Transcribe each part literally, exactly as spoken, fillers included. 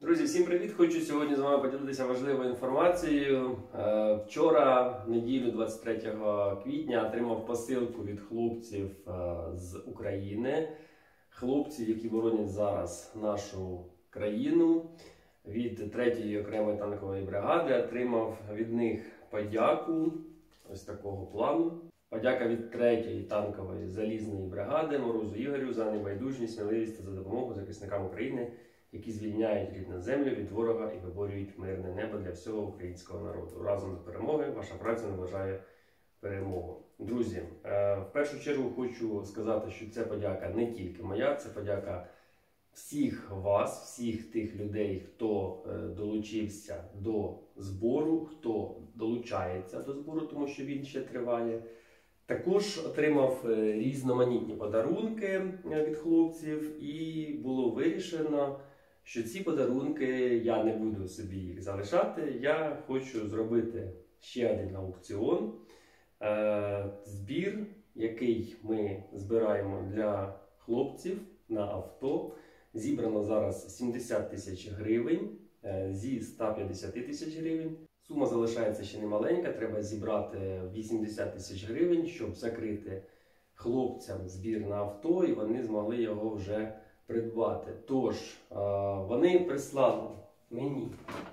Друзі, всім привіт! Хочу сьогодні з вами поділитися важливою інформацією. Вчора, в неділю, двадцять третього квітня, отримав посилку від хлопців з України. Хлопці, які боронять зараз нашу країну, від третьої окремої танкової бригади, отримав від них подяку ось такого плану. Подяка від третьої танкової залізної бригади Морозу Ігорю за небайдужність, сміливість та за допомогу захисникам України, які звільняють рідну землю від ворога і виборюють мирне небо для всього українського народу. Разом до перемоги ваша праця наближає перемогу. Друзі, в першу чергу хочу сказати, що це подяка не тільки моя, це подяка всіх вас, всіх тих людей, хто долучився до збору, хто долучається до збору, тому що він ще триває. Також отримав різноманітні подарунки від хлопців і було вирішено, що ці подарунки я не буду собі їх залишати. Я хочу зробити ще один аукціон. Збір, який ми збираємо для хлопців на авто. Зібрано зараз сімдесят тисяч гривень зі ста п'ятдесят тисяч гривень. Сума залишається ще немаленька, треба зібрати вісімдесят тисяч гривень, щоб закрити хлопцям збір на авто, і вони змогли його вже придбати. Тож, вони прислали мені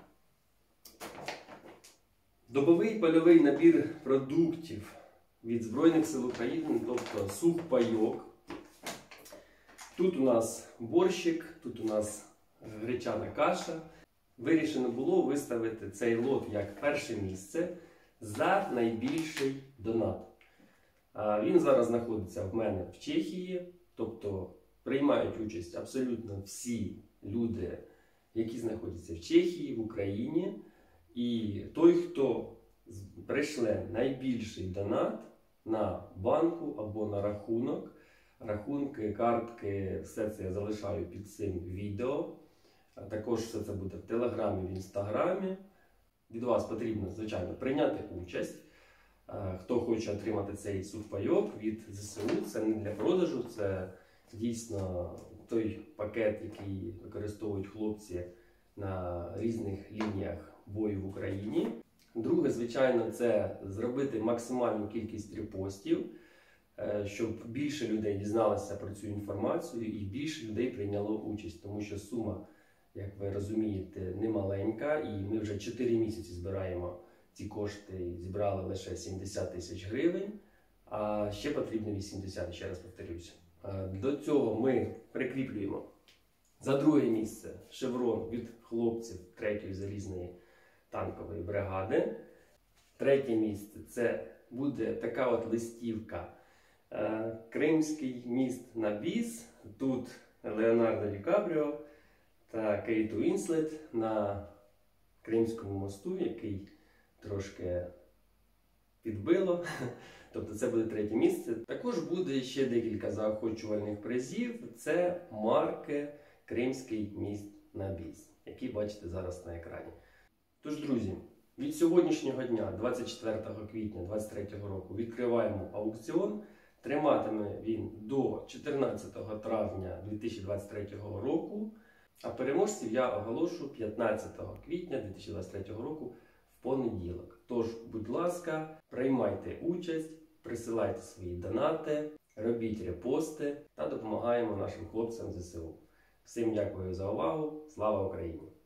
добовий польовий набір продуктів від Збройних сил України, тобто сухпайок. Тут у нас борщик, тут у нас гречана каша. Вирішено було виставити цей лот як перше місце за найбільший донат. Він зараз знаходиться в мене в Чехії, тобто приймають участь абсолютно всі люди, які знаходяться в Чехії, в Україні. І той, хто прийшле найбільший донат на банку або на рахунок, рахунки, картки, все це я залишаю під цим відео. Також все це буде в Телеграмі, в Інстаграмі. Від вас потрібно, звичайно, прийняти участь. Хто хоче отримати цей сухпайок від ЗСУ, це не для продажу, це дійсно той пакет, який використовують хлопці на різних лініях бою в Україні. Друге, звичайно, це зробити максимальну кількість репостів, щоб більше людей дізналося про цю інформацію і більше людей прийняло участь, тому що сума, як ви розумієте, немаленька, і ми вже чотири місяці збираємо ці кошти, зібрали лише сімдесят тисяч гривень, а ще потрібно вісімдесят, ще раз повторюся. До цього ми прикріплюємо за друге місце шеврон від хлопців третьої залізної танкової бригади. Третє місце – це буде така от листівка «Кримський міст на біс». Тут Леонардо Ді Капріо та Кейт Уінслет на Кримському мосту, який трошки підбило. Тобто це буде третє місце. Також буде ще декілька заохочувальних призів. Це марки «Кримський міст на біс», які бачите зараз на екрані. Тож, друзі, від сьогоднішнього дня, двадцять четвертого квітня двадцять третього року, відкриваємо аукціон. Триматиме він до чотирнадцятого травня дві тисячі двадцять третього року. А переможців я оголошу п'ятнадцятого квітня дві тисячі двадцять третього року в понеділок. Тож, будь ласка, приймайте участь, присилайте свої донати, робіть репости та допомагаємо нашим хлопцям ЗСУ. Всім дякую за увагу. Слава Україні!